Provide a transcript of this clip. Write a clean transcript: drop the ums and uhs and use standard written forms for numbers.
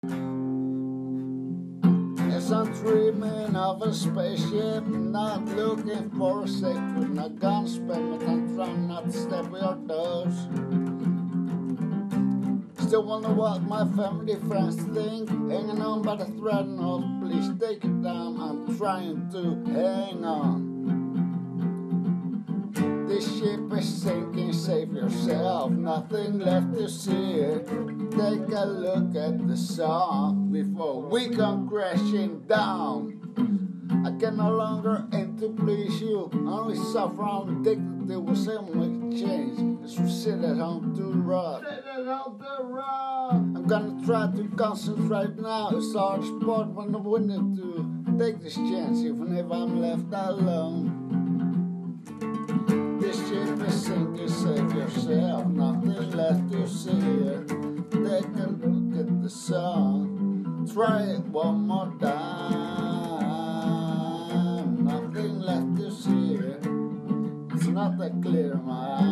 Yes, I'm dreaming of a spaceship, not looking for a safe with no guns, but I'm trying not to step on your toes. Still wonder what my family friends think, hanging on by the thread, no, please take it down, I'm trying to hang on. This ship is sinking, save yourself, nothing left to see. Take a look at the sun before we come crashing down. I can no longer aim to please you, only suffer, I'm addicted to what someone can change. Just we sit at home to rot. I'm gonna try to concentrate now, it's hard spot when I'm willing to take this chance, even if I'm left alone. This ship is sinking, save yourself, nothing left to see here. Take a look at the sun, try it one more time. Nothing left to see here, it's not that clear in my eyes.